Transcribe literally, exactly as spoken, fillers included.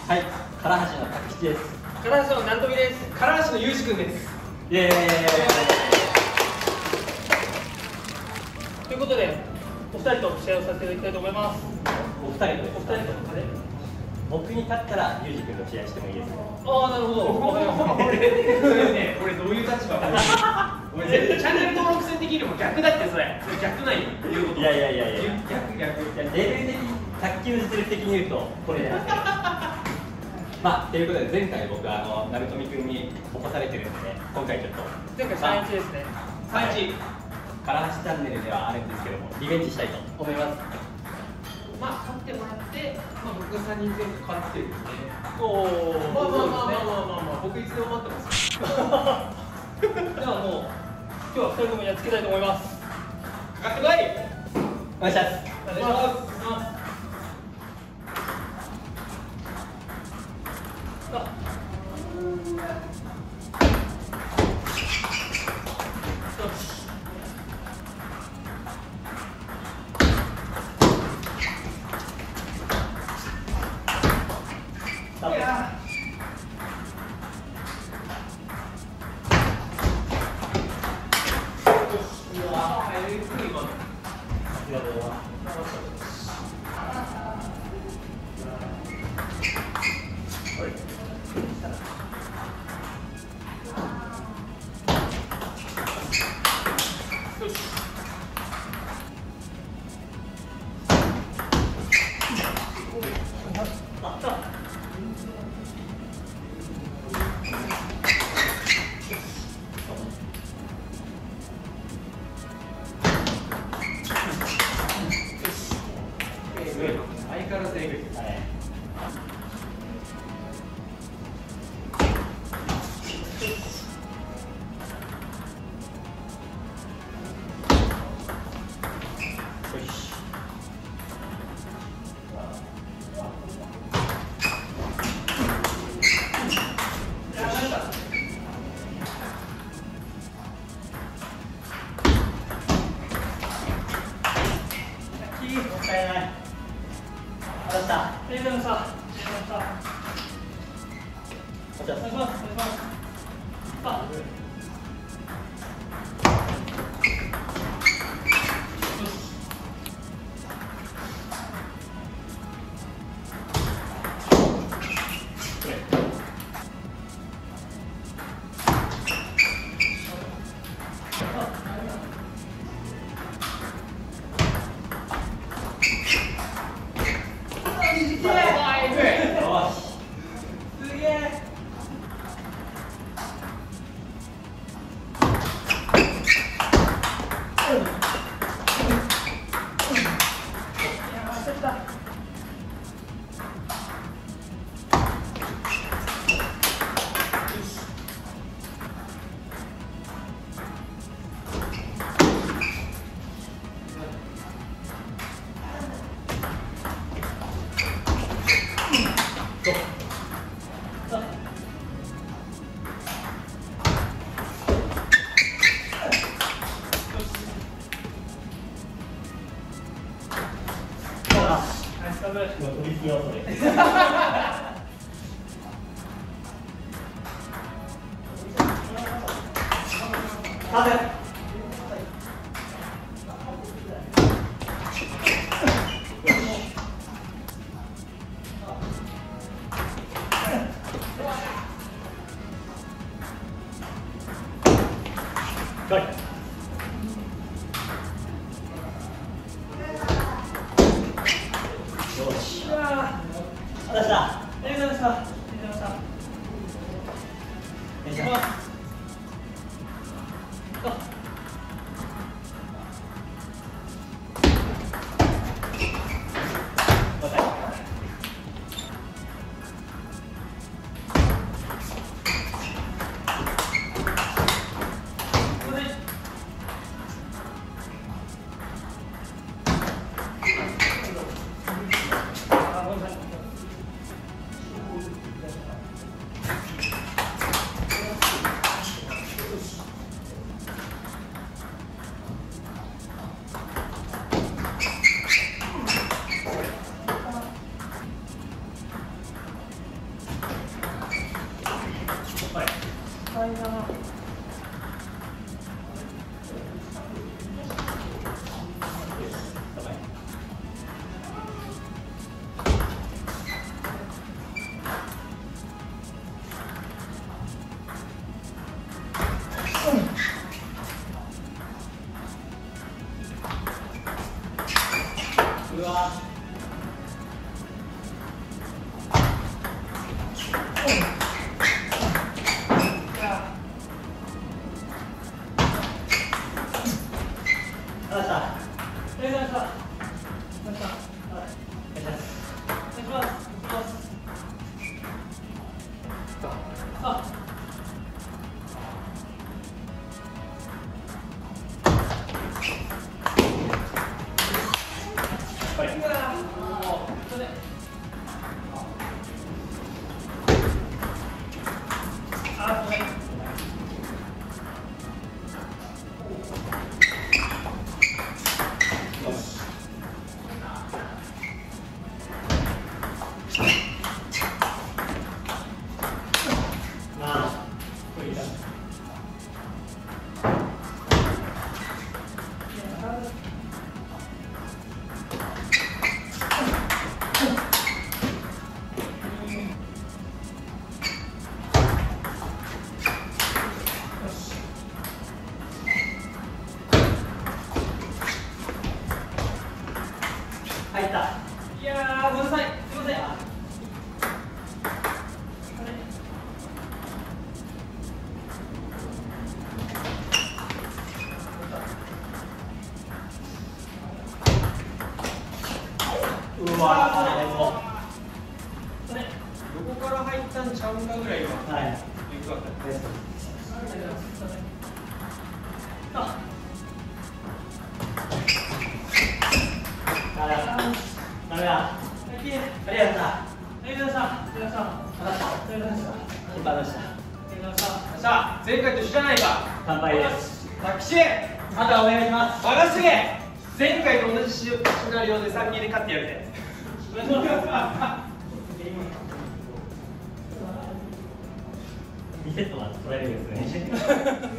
はい、唐橋の拓吉です。 唐橋のなんとみです。唐橋のゆうじくんです。 イエーイ。 ということで、お二人と試合をさせていただきたいと思います。 お二人とお二人とあれ僕に勝ったらゆうじくんと試合してもいいですか？ ああ、なるほど。わかりました。 俺ね、俺どういう立場？俺絶対チャンネル登録戦的にも逆だってそれ。それ逆ないよ。言うこと。 いやいやいやいや。 逆逆。 いやレベル的卓球実力的に言うとこれじゃないですか。まあということで前回僕はあの鳴富君に起こされてるんでね、今回ちょっと前回さんいちですね。 さんいち。 唐橋チャンネルではあるんですけどもリベンジしたいと思います。 まあ勝ってもらって、まあ僕がさんにん全部勝ってるんで。 おお。 まあまあまあまあまあまあ僕いつでも待ってます。 ではもう今日はふたりともやっつけたいと思います。 かかってこい。 お願いします。 お願いします。 相変わらずエグい。 飛びつきよそれ。 うわ入った。いやー、ごめんなさい。すいません。うわー、 どこから入ったんちゃうんかぐらいは。 はい。 よくわかったです。 あ。 ダメだ。ダメだ。ありがとうございました。 ありがとうございました。ありがとうございました。ありがとうございました。 金パでした。 ありがとうございました。 さあ、前回と一緒じゃないか。 乾杯です。 タクシーあとはお願いします。 任せて。前回と同じシナリオでさんにんで勝ってやるで。 お願いします。 にセットは取られるんですね。